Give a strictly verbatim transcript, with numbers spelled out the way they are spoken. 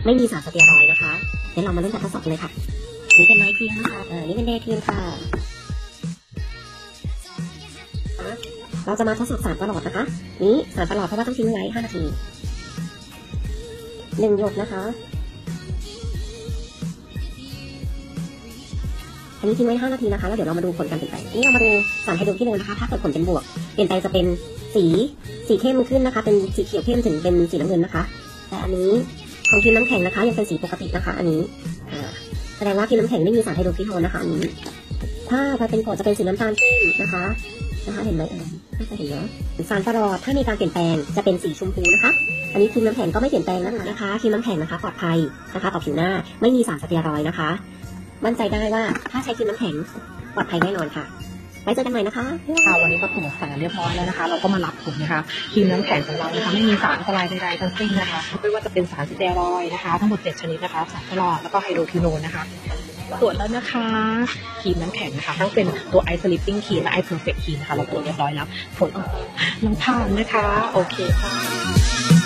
ไม่มีสารสเตียรอยด์นะคะเดี๋ยวเรามาเริ่มการทดสอบกันเลยค่ะนี่เป็นไนท์ครีมนะคะเออนี่เป็นเดย์ครีมค่ะเราจะมาทดสอบสารประหลอดนะคะนี้สารประหลอดเพราะว่าต้องทิ้งไว้ห้านาทีหนึ่งหยดนะคะอันนี้ทิ้งไว้ห้านาทีนะคะแล้วเดี๋ยวเรามาดูผลการเปลี่ยนแปลงนี่เรามาดูสารไฮโดรคิโนนะคะถ้าเกิดผลเป็นบวกเปลี่ยนแปลงจะเป็นสีสีเข้มขึ้นนะคะเป็นสีเขียวเข้มถึงเป็นสีน้ำเงินนะคะแต่อันนี้ของครีมน้ำแข็งนะคะยังเป็นสีปกตินะคะอันนี้แสดงว่าครีมน้ำแข็งไม่มีสารไฮโดรคิโนนะคะอันนี้ถ้าถ้าเป็นกรดจะเป็นสีน้ำตาลเข้มนะคะนะคะเห็นไหมเออน่าจะเห็นเนาะสารประหลอดถ้ามีการเปลี่ยนแปลงจะเป็นสีชมพูนะคะอันนี้ครีมน้ำแข็งก็ไม่เปลี่ยนแปลงนะคะนะคะครีมน้ำแข็งนะคะปลอดภัยนะคะต่อผิวหน้าไม่มีสารสเตียรอยด์นะคะมั่นใจได้ว่าถ้าใช้ครีมน้ำแข็งปลอดภัยแน่นอนค่ะไว้เจอกันใหม่นะคะค่ะวันนี้ก็ถูกสารเรียบร้อยแล้วนะคะเราก็มารับผลนะคะครีมน้ำแข็งของเรานะคะไม่มีสารอันตรายใดๆทั้งสิ้นนะคะไม่ว่าจะเป็นสารสเตียรอยด์นะคะทั้งหมดเจ็ดชนิดนะคะสารประหลอดแล้วก็ไฮโดรคิโนนนะคะตรวจแล้วนะคะครีมน้ำแข็งนะคะทั้งเป็นตัวไอสลิปปิ้งครีมและไอเพอร์เฟคครีมนะคะเราตรวจเรียบร้อยแล้วผลออกน้ำผ่านนะคะโอเคค่ะ